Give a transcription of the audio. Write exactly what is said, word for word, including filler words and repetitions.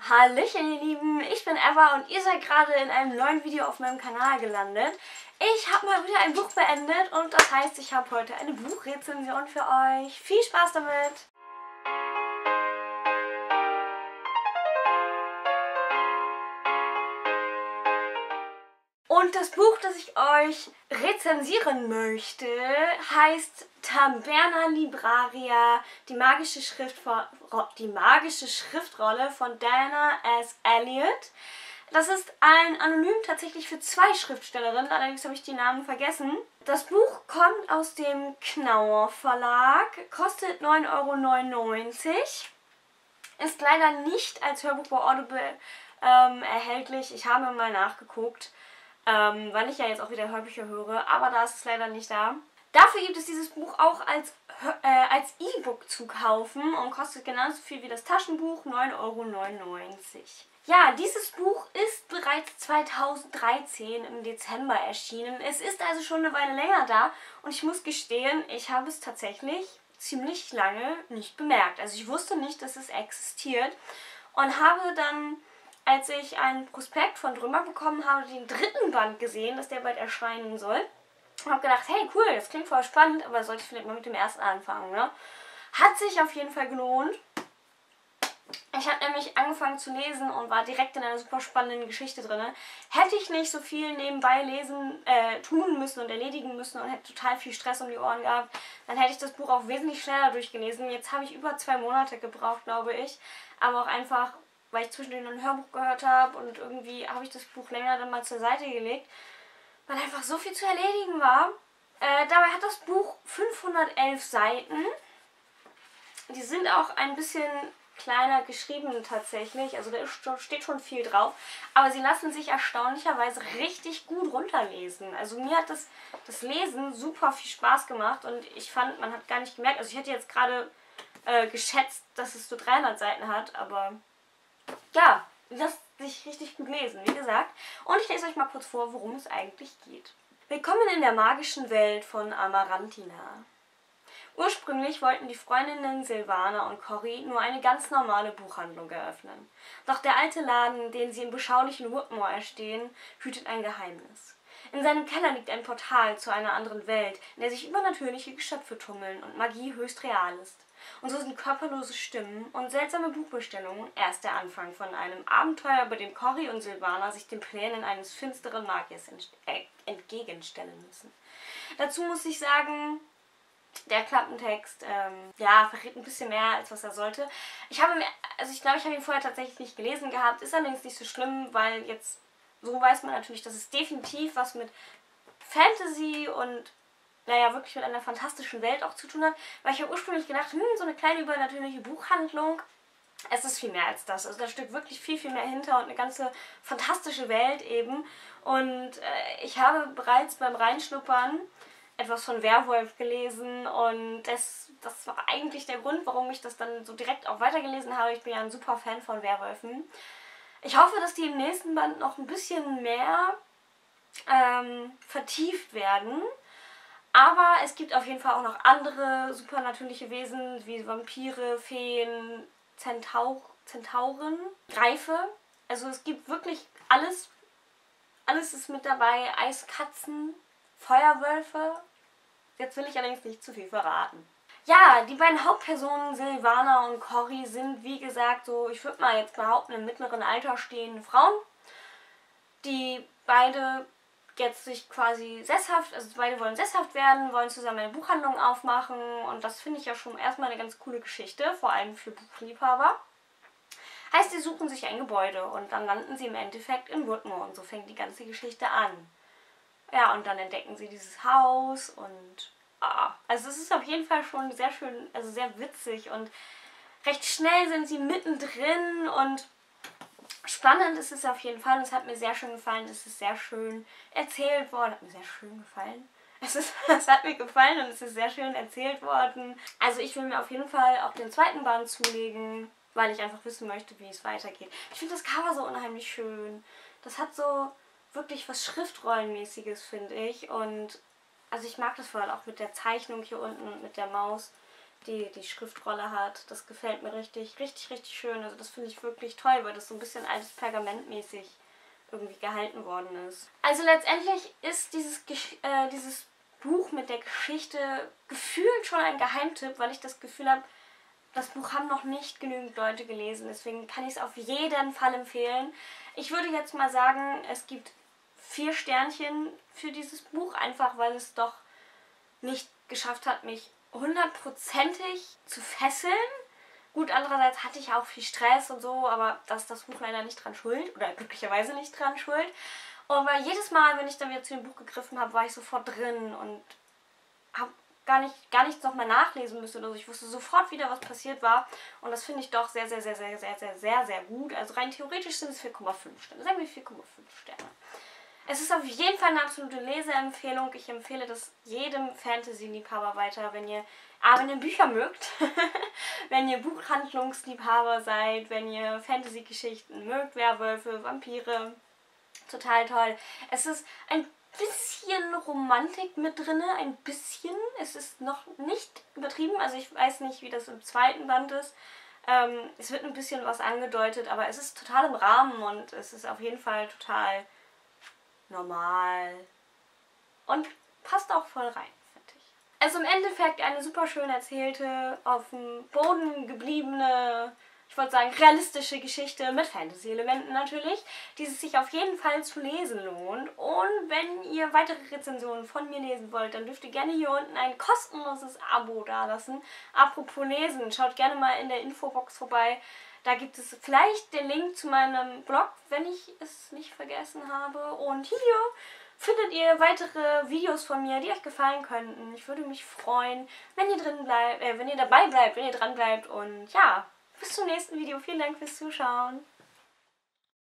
Hallöchen ihr Lieben, ich bin Eva und ihr seid gerade in einem neuen Video auf meinem Kanal gelandet. Ich habe mal wieder ein Buch beendet und das heißt, ich habe heute eine Buchrezension für euch. Viel Spaß damit! Und das Buch, das ich euch rezensieren möchte, heißt Taberna Libraria, die magische, die magische Schriftrolle von Dana S. Eliot. Das ist ein Anonym tatsächlich für zwei Schriftstellerinnen, allerdings habe ich die Namen vergessen. Das Buch kommt aus dem Knauer Verlag, kostet neun Euro neunundneunzig, ist leider nicht als Hörbuch bei Audible ähm, erhältlich. Ich habe mal nachgeguckt. Ähm, weil ich ja jetzt auch wieder Hörbücher höre, aber da ist es leider nicht da. Dafür gibt es dieses Buch auch als äh, als E-Book zu kaufen und kostet genauso viel wie das Taschenbuch, neun Euro neunundneunzig. Ja, dieses Buch ist bereits zweitausenddreizehn im Dezember erschienen. Es ist also schon eine Weile länger da und ich muss gestehen, ich habe es tatsächlich ziemlich lange nicht bemerkt. Also ich wusste nicht, dass es existiert und habe dann, als ich einen Prospekt von Drömer bekommen habe, den dritten Band gesehen, dass der bald erscheinen soll. Und habe gedacht, hey cool, das klingt voll spannend, aber sollte ich vielleicht mal mit dem ersten anfangen, ne? Hat sich auf jeden Fall gelohnt. Ich habe nämlich angefangen zu lesen und war direkt in einer super spannenden Geschichte drin. Hätte ich nicht so viel nebenbei lesen, äh, tun müssen und erledigen müssen und hätte total viel Stress um die Ohren gehabt, dann hätte ich das Buch auch wesentlich schneller durchgelesen. Jetzt habe ich über zwei Monate gebraucht, glaube ich. Aber auch einfach, weil ich zwischendurch ein Hörbuch gehört habe und irgendwie habe ich das Buch länger dann mal zur Seite gelegt, weil einfach so viel zu erledigen war. Äh, dabei hat das Buch fünfhundertelf Seiten. Die sind auch ein bisschen kleiner geschrieben tatsächlich, also da steht schon viel drauf, aber sie lassen sich erstaunlicherweise richtig gut runterlesen. Also mir hat das, das Lesen super viel Spaß gemacht und ich fand, man hat gar nicht gemerkt, also ich hätte jetzt gerade äh, geschätzt, dass es so dreihundert Seiten hat, aber ja, lässt sich richtig gut lesen, wie gesagt. Und ich lese euch mal kurz vor, worum es eigentlich geht. Willkommen in der magischen Welt von Amarantina. Ursprünglich wollten die Freundinnen Silvana und Cory nur eine ganz normale Buchhandlung eröffnen. Doch der alte Laden, den sie im beschaulichen Woodmore erstehen, hütet ein Geheimnis. In seinem Keller liegt ein Portal zu einer anderen Welt, in der sich übernatürliche Geschöpfe tummeln und Magie höchst real ist. Und so sind körperlose Stimmen und seltsame Buchbestellungen erst der Anfang von einem Abenteuer, bei dem Cory und Silvana sich den Plänen eines finsteren Magiers entgegenstellen müssen. Dazu muss ich sagen, der Klappentext, ähm, ja, verrät ein bisschen mehr, als was er sollte. Ich habe, also ich glaube, ich habe ihn vorher tatsächlich nicht gelesen gehabt, ist allerdings nicht so schlimm, weil jetzt, so weiß man natürlich, dass es definitiv was mit Fantasy und naja, wirklich mit einer fantastischen Welt auch zu tun hat, weil ich habe ursprünglich gedacht, hm, so eine kleine übernatürliche Buchhandlung, es ist viel mehr als das. Also da steckt wirklich viel, viel mehr hinter und eine ganze fantastische Welt eben. Und äh, ich habe bereits beim Reinschnuppern etwas von Werwolf gelesen und das, das war eigentlich der Grund, warum ich das dann so direkt auch weitergelesen habe. Ich bin ja ein super Fan von Werwölfen. Ich hoffe, dass die im nächsten Band noch ein bisschen mehr ähm, vertieft werden. Aber es gibt auf jeden Fall auch noch andere supernatürliche Wesen, wie Vampire, Feen, Zentaur, Zentauren, Greife. Also es gibt wirklich alles. Alles ist mit dabei. Eiskatzen, Feuerwölfe. Jetzt will ich allerdings nicht zu viel verraten. Ja, die beiden Hauptpersonen Silvana und Cory sind, wie gesagt, so, ich würde mal jetzt behaupten, im mittleren Alter stehende Frauen, die beide jetzt sich quasi sesshaft, also beide wollen sesshaft werden, wollen zusammen eine Buchhandlung aufmachen und das finde ich ja schon erstmal eine ganz coole Geschichte, vor allem für Buchliebhaber. Heißt, sie suchen sich ein Gebäude und dann landen sie im Endeffekt in Woodmore und so fängt die ganze Geschichte an. Ja, und dann entdecken sie dieses Haus und ah, also es ist auf jeden Fall schon sehr schön, also sehr witzig und recht schnell sind sie mittendrin und spannend ist es auf jeden Fall. Es hat mir sehr schön gefallen, es ist sehr schön erzählt worden. Hat mir sehr schön gefallen. Es, ist, es hat mir gefallen und es ist sehr schön erzählt worden. Also ich will mir auf jeden Fall auch den zweiten Band zulegen, weil ich einfach wissen möchte, wie es weitergeht. Ich finde das Cover so unheimlich schön. Das hat so wirklich was Schriftrollenmäßiges, finde ich. Und also ich mag das vor allem auch mit der Zeichnung hier unten und mit der Maus. die die Schriftrolle hat. Das gefällt mir richtig, richtig, richtig schön. Also das finde ich wirklich toll, weil das so ein bisschen altes Pergamentmäßig irgendwie gehalten worden ist. Also letztendlich ist dieses, äh, dieses Buch mit der Geschichte gefühlt schon ein Geheimtipp, weil ich das Gefühl habe, das Buch haben noch nicht genügend Leute gelesen. Deswegen kann ich es auf jeden Fall empfehlen. Ich würde jetzt mal sagen, es gibt vier Sternchen für dieses Buch, einfach weil es doch nicht geschafft hat, mich hundertprozentig zu fesseln. Gut, andererseits hatte ich auch viel Stress und so, aber da ist das Buch leider nicht dran schuld, oder glücklicherweise nicht dran schuld. Und weil jedes Mal, wenn ich dann wieder zu dem Buch gegriffen habe, war ich sofort drin und habe gar, nicht, gar nichts nochmal nachlesen müssen oder so. Ich wusste sofort wieder, was passiert war. Und das finde ich doch sehr, sehr, sehr, sehr, sehr, sehr, sehr, sehr gut. Also rein theoretisch sind es vier Komma fünf Sterne. Sagen wir vier Komma fünf Sterne. Es ist auf jeden Fall eine absolute Leseempfehlung. Ich empfehle das jedem Fantasy-Liebhaber weiter, wenn ihr, ah, wenn ihr Bücher mögt, wenn ihr Buchhandlungsliebhaber seid, wenn ihr Fantasy-Geschichten mögt, Werwölfe, Vampire, total toll. Es ist ein bisschen Romantik mit drin, ein bisschen. Es ist noch nicht übertrieben, also ich weiß nicht, wie das im zweiten Band ist. Ähm, es wird ein bisschen was angedeutet, aber es ist total im Rahmen und es ist auf jeden Fall total normal und passt auch voll rein, finde ich. Also im Endeffekt eine super schön erzählte, auf dem Boden gebliebene, ich wollte sagen realistische Geschichte mit Fantasy-Elementen natürlich, die es sich auf jeden Fall zu lesen lohnt. Und wenn ihr weitere Rezensionen von mir lesen wollt, dann dürft ihr gerne hier unten ein kostenloses Abo dalassen. Apropos lesen, schaut gerne mal in der Infobox vorbei. Da gibt es vielleicht den Link zu meinem Blog, wenn ich es nicht vergessen habe. Und hier findet ihr weitere Videos von mir, die euch gefallen könnten. Ich würde mich freuen, wenn ihr drin bleibt, äh, wenn ihr dabei bleibt, wenn ihr dran bleibt. Und ja, bis zum nächsten Video. Vielen Dank fürs Zuschauen.